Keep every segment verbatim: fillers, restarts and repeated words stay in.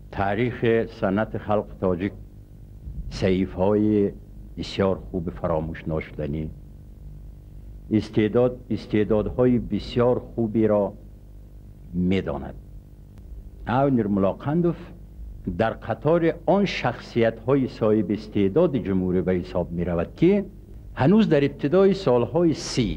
تاریخ صنعت خلق تاجیک صحیفه‌های بسیار خوب فراموش ناشدنی، استعداد استعدادهای بسیار خوبی را می‌داند. اونر ملاقندوف در قطار آن شخصیت‌های صاحب استعداد جمهوری به حساب می‌رود که هنوز در ابتدای سالهای سی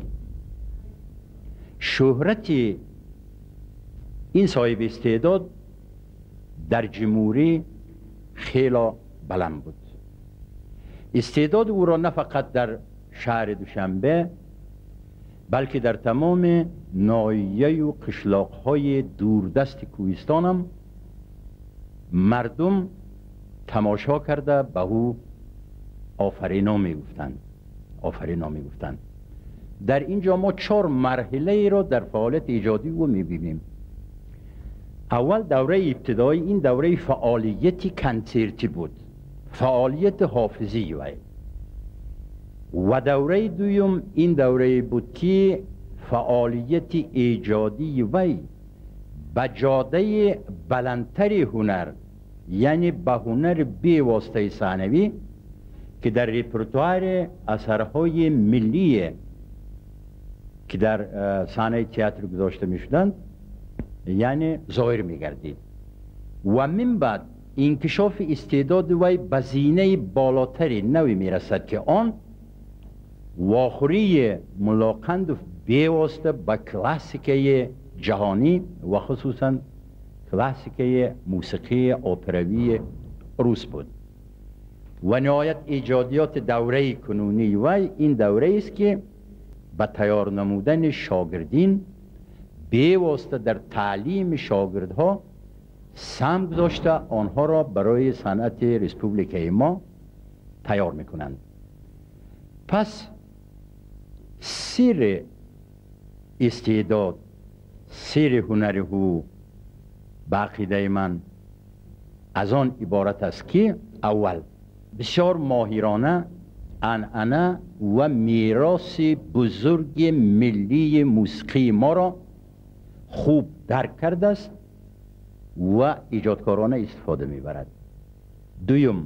شهرت این صاحب استعداد در جمهوری خیلی بلند بود. استعداد او را نه فقط در شهر دوشنبه بلکه در تمام ناحیه و قشلاق‌های دوردست کوهستان هم مردم تماشا کرده به او آفرینا میگفتند آفرینا میگفتند. در اینجا ما چهار مرحله را در فعالیت ایجادی او میبینیم. اول دوره ابتدایی، این دوره فعالیت کنسرتی بود، فعالیت حافظی وی. و دوره دویم این دوره بود که فعالیت ایجادی وی به جاده بلندتر هنر، یعنی به هنر بی واسطه ثانوی که در رپرتوار اثرهای ملی که در صحنه تئاتر گذاشته می شدند یعنی ظاهر می گردید. و من بعد انکشاف استعداد وی به زینه بالاتری نوی می رسد که آن واخوری ملاقندوف بیواسطه به کلاسیکه جهانی و خصوصا کلاسیکه موسیقی اپروی روس بود. و نهایت ایجادیات دوره کنونی وی این دوره است که به تیار نمودن شاگردین بیواسطه در تعلیم شاگردها سهم گذاشته آنها را برای صنعت ریسپوبلیکای ما تیار میکنند. پس سیر استعداد، سیر هنر او به عقیده من از آن عبارت است که اول بسیار ماهرانه عنعنه و میراث بزرگ ملی موسیقی ما را خوب درک کرده است و ایجادکارانه استفاده میبرد. دویم،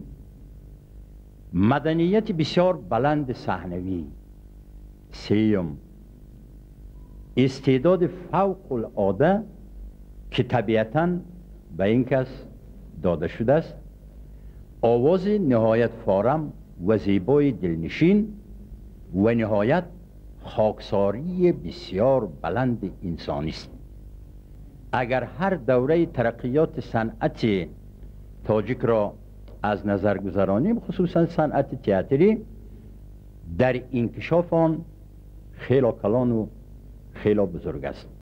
مدنیت بسیار بلند صحنوی. سوم، استعداد فوق العاده که طبیعتاً به این کس داده شده است. آواز نهایت فارم و زیبای دلنشین و نهایت خاکساری بسیار بلند انسانی است. اگر هر دوره ترقیات صنعت تاجیک را از نظر گذرانیم، خصوصا صنعت تئاتری، در انکشاف آن خیلی کلان و خیلی بزرگ است.